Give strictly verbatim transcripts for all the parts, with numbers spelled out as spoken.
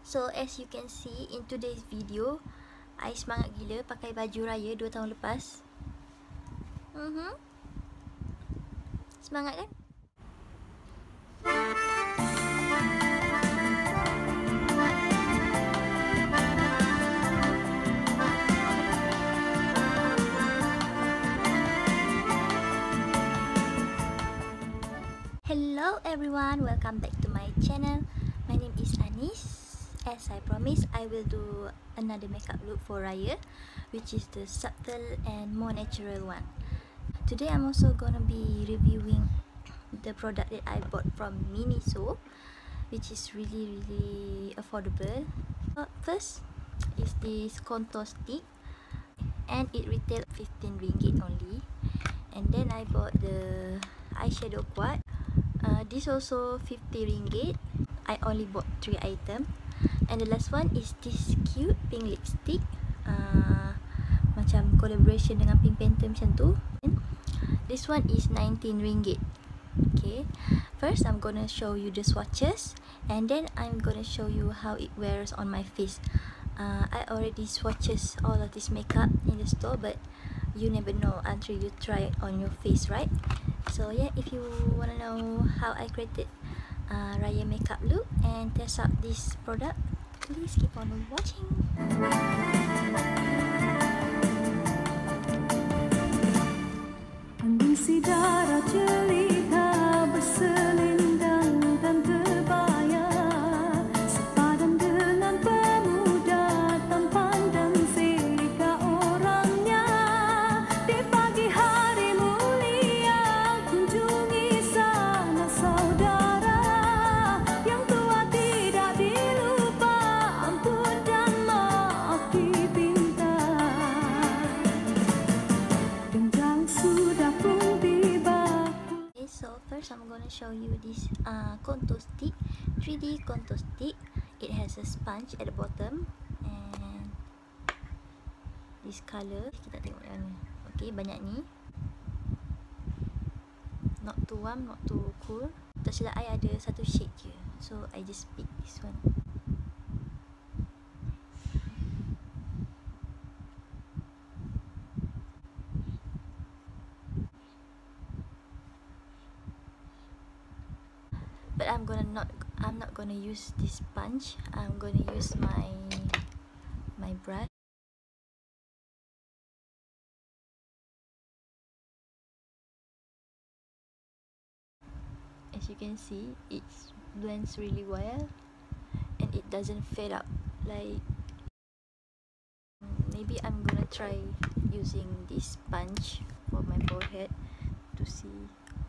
So as you can see in today's video, I semangat gila pakai baju raya dua tahun lepas. Mhm. Semangat kan? Hello everyone, welcome back to my channel. My name is Anis. As I promised, I will do another makeup look for Raya, which is the subtle and more natural one. Today I'm also gonna be reviewing the product that I bought from Miniso, which is really really affordable. Uh, first is this contour stick, and it retailed fifteen ringgit only. And then I bought the eyeshadow quad. Uh, this also fifty ringgit. I only bought three items. And the last one is this cute pink lipstick, uh, macam collaboration dengan Pink Panther macam tu. This one is nineteen ringgit. Okay, first I'm gonna show you the swatches, and then I'm gonna show you how it wears on my face. uh, I already swatches all of this makeup in the store, but you never know until you try it on your face, right? So yeah, if you wanna know how I created uh, Raya makeup look and test out this product, please keep on watching. Mengisi darah jelita berselendang dan terbayar, sepadan dengan pemuda tampan dan serika orangnya. Di pagi hari mulia kunjungi sana saudara, yang tua tidak dilupa, ampun dan maaf dipinta. Genjang sudah pun tiba. Okay, so first I'm gonna show you this uh, contour stick, three D contour stick. It has a sponge at the bottom and this color. Kita tengok yang ni. Okay, banyak ni. Not too warm, not too cool. Tak silap I ada satu shade je, so I just pick this one. But I'm gonna not I'm not gonna use this sponge. I'm gonna use my my brush. As you can see, it blends really well and it doesn't fade out. Like, maybe I'm gonna try using this sponge for my forehead to see.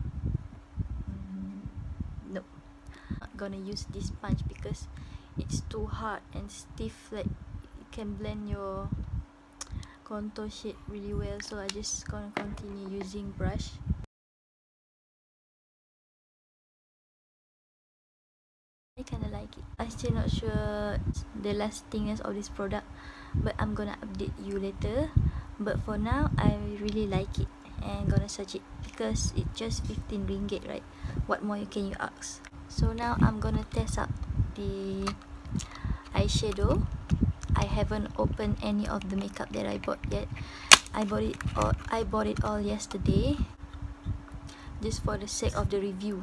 Mm, no, I'm not gonna use this sponge because it's too hard and stiff. Like, it can blend your contour shade really well, so I just gonna continue using brush. I kinda like it. I'm still not sure the lastingness of this product, but I'm gonna update you later. But for now, I really like it and gonna search it because it's just fifteen ringgit, right? What more can you ask? So now I'm gonna test out the eyeshadow. I haven't opened any of the makeup that I bought yet. I bought it all. I bought it all yesterday, just for the sake of the review.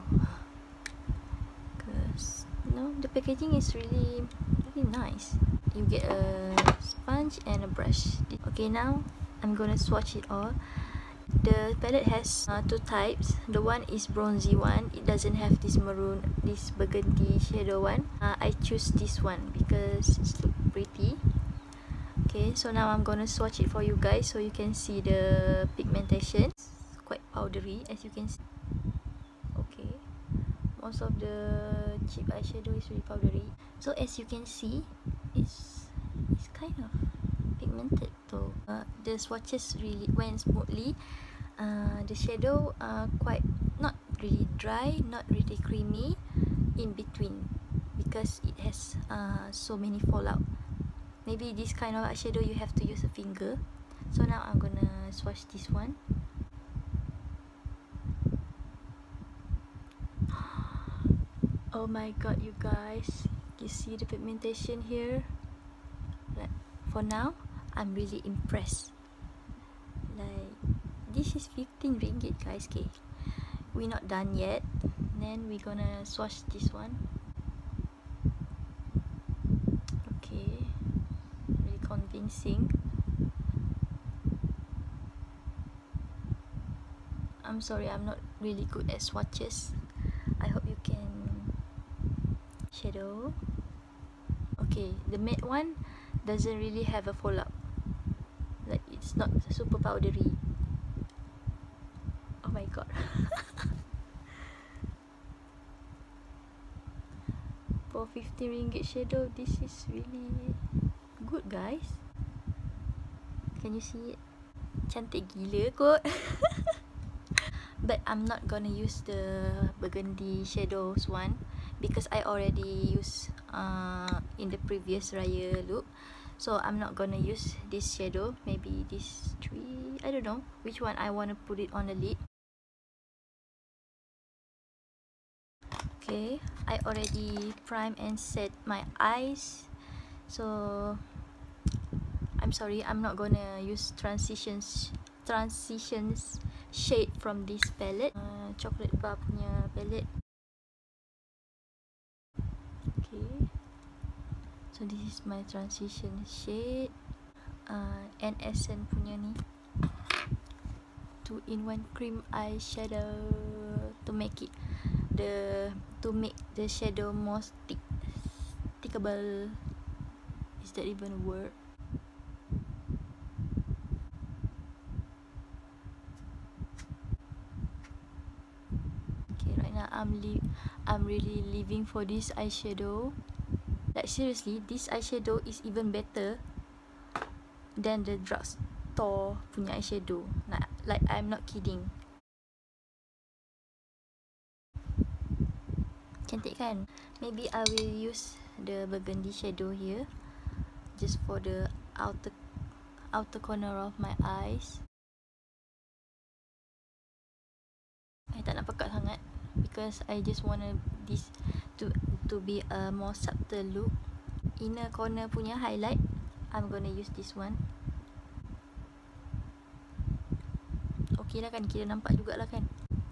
Cause no, the packaging is really really nice. You get a sponge and a brush. Okay, now I'm gonna swatch it all. The palette has uh, two types. The one is bronzy one. It doesn't have this maroon, this burgundy shadow one. Uh, I choose this one because it's look pretty. Okay, so now I'm gonna swatch it for you guys so you can see the pigmentation. It's quite powdery, as you can see. Okay, most of the cheap eyeshadow is really powdery. So as you can see, it's it's kind of pigmented though. Uh, the swatches really went smoothly. Uh, the shadow uh, quite not really dry, not really creamy, in between, because it has uh, so many fallout. Maybe this kind of eyeshadow you have to use a finger. So now I'm gonna swatch this one. Oh my god, you guys, You see the pigmentation here? Like, for now, I'm really impressed. Like, this is fifteen ringgit, guys. Okay, we're not done yet. Then we're gonna swatch this one. Okay, really convincing. I'm sorry, I'm not really good at swatches. I hope you can. Shadow. Okay, the matte one doesn't really have a fallout. Like, it's not super powdery. Oh my god. For fifty ringgit shadow, this is really good, guys. Can you see it? Cantik gila kot. But I'm not gonna use the burgundy shadows one because I already use uh, in the previous Raya look. So I'm not gonna use this shadow. Maybe this three, I don't know which one I want to put it on the lid. Okay, I already prime and set my eyes. So I'm sorry, I'm not gonna use transitions transitions shade from this palette, uh, chocolate bar punya palette. Okay, so this is my transition shade, uh, N S N punya ni two in one cream eyeshadow to make it the to make the shadow more stick stickable. Is that even a word? Okay, right now I'm li I'm really living for this eyeshadow. Like, seriously, this eyeshadow is even better than the drugstore punya eyeshadow. Like, like I'm not kidding. Cantik kan? Maybe I will use the burgundy shadow here, just for the outer outer corner of my eyes. I tak nak pekat sangat because I just wanna this to to be a more subtle look. Inner corner punya highlight, I'm gonna use this one. Okay lah kan, kira nampak jugalah kan.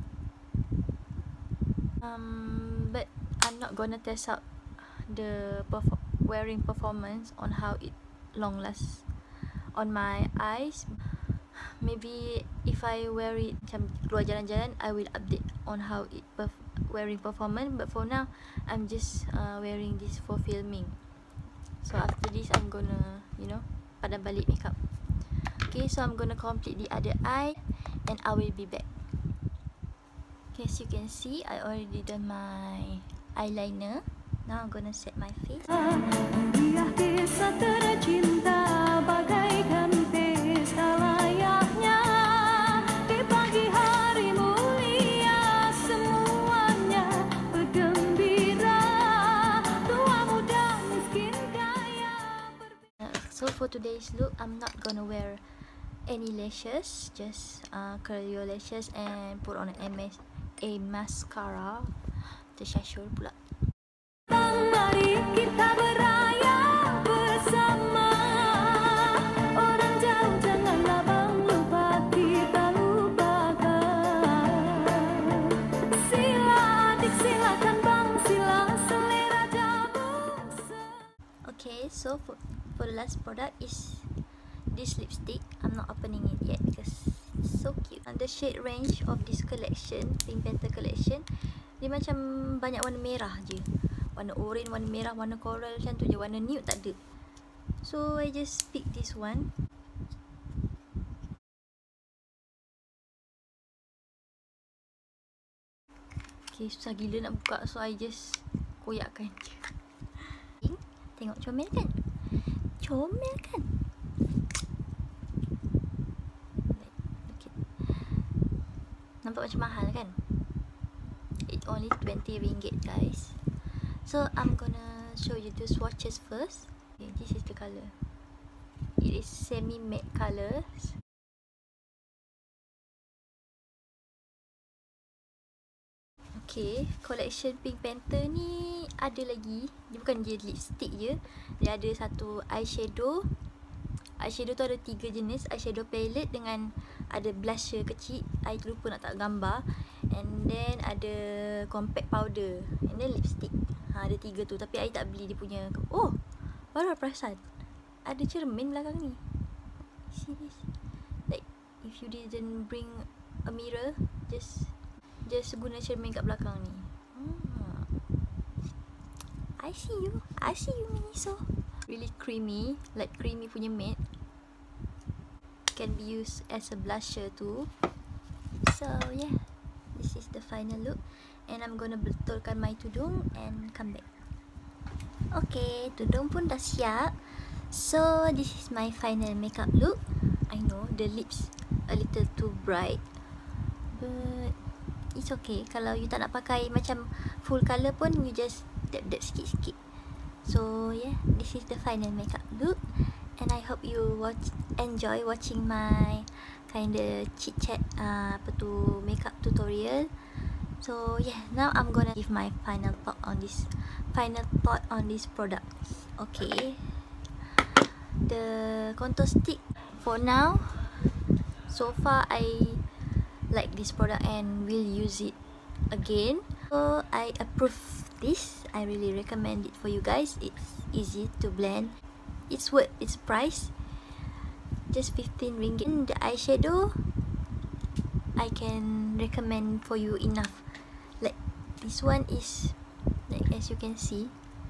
Um, but I'm not gonna test out the perf wearing performance on how it long lasts on my eyes. Maybe if I wear it macam keluar jalan-jalan, I will update on how it perf wearing performance. But for now, I'm just uh, wearing this for filming. So after this, I'm gonna, you know, padan balik makeup. Okay, so I'm gonna complete the other eye and I will be back. Okay, as you can see, I already done my eyeliner. Now I'm gonna set my face. Dia kisah tercinta bagaikan pesta layaknya di pagi hari mulia, semuanya bergembira, tua muda miskin kaya. So for today's look, I'm not gonna wear any lashes, just uh, curl your lashes and put on a, mas a mascara. Tersyashul pula. Mari kita beraya bersama. Orang jauh janganlah bang lupa kita lupakan. Sila adik silakan bang, sila selera jabung. Okay, so for, for the last product is this lipstick. I'm not opening it yet because it's so cute. And the shade range of this collection, Pink Panther collection, dia macam banyak warna merah je. Warna orange, warna merah, warna coral macam tu je. Warna nude tak ada. So I just pick this one. Okay, susah gila nak buka, so I just koyakkan je. Tengok comel kan? Comel kan? Okay. Nampak macam mahal kan? It only twenty ringgit, guys. So I'm gonna show you the swatches first. Okay, this is the color. It is semi matte colors. Okay, collection Pink Panther ni ada lagi. Dia bukan je lipstick je. Dia ada satu eyeshadow. Eyeshadow tu ada tiga jenis. Eyeshadow palette dengan ada blusher kecil. I lupa nak tak gambar. And then ada compact powder. And then lipstick. Ha, ada tiga tu. Tapi I tak beli dia punya. Oh, baru I perasan. Ada cermin belakang ni. See this? Like, if you didn't bring a mirror, just just guna cermin kat belakang ni. Hmm. I see you. I see you, Miniso. Really creamy, like creamy punya matte. Can be used as a blusher too. So yeah, this is the final look. And I'm gonna betulkan my tudung and come back. Okay, tudung pun dah siap. So this is my final makeup look. I know the lips a little too bright, but it's okay. Kalau you tak nak pakai macam full colour pun, you just dab-dab sikit-sikit. So yeah, this is the final makeup look. And I hope you watch enjoy watching my kinda chit chat uh, apa tu makeup tutorial. So yeah, now I'm gonna give my final thought on this final thought on this product. Okay, the contour stick for now, so far I like this product and will use it again. So I approve this. I really recommend it for you guys. It's easy to blend. It's worth its price. Just fifteen ringgit. And the eyeshadow, I can recommend for you enough. Like this one is, like as you can see,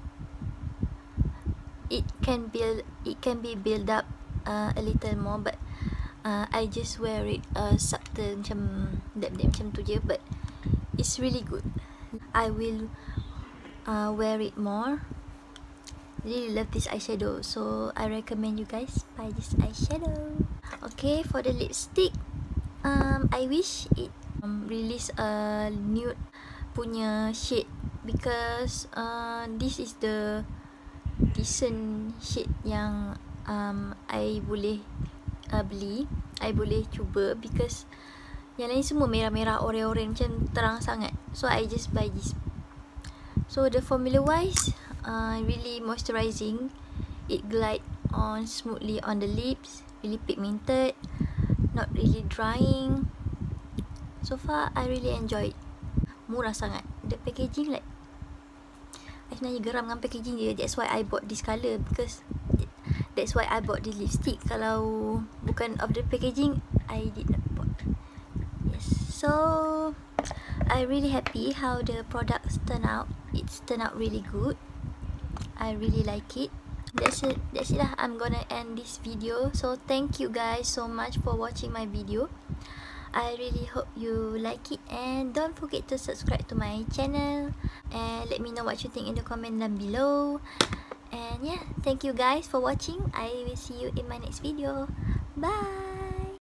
it can build it can be build up uh, a little more, but uh, I just wear it uh, subtle macam dab-dab macam tu je, but it's really good. I will uh, wear it more. Really love this eyeshadow, so I recommend you guys buy this eyeshadow. Okay, for the lipstick, um, I wish it um, release a nude punya shade, because uh, this is the decent shade yang um, I boleh uh, beli, I boleh cuba, because yang lain semua merah-merah, oren-oren macam terang sangat. So I just buy this. So the formula wise, uh, really moisturizing. It glide on smoothly on the lips, really pigmented, not really drying. So far I really enjoy it. Murah sangat. The packaging, like, I sebenarnya geram dengan packaging dia. That's why I bought this colour, because that's why I bought this lipstick. Kalau bukan of the packaging, I did not bought. Yes. So I really happy how the products turn out. It's turned out really good. I really like it. That's it. That's it lah. I'm gonna end this video. So thank you guys so much for watching my video. I really hope you like it, and don't forget to subscribe to my channel and let me know what you think in the comment down below. And yeah, thank you guys for watching. I will see you in my next video. Bye.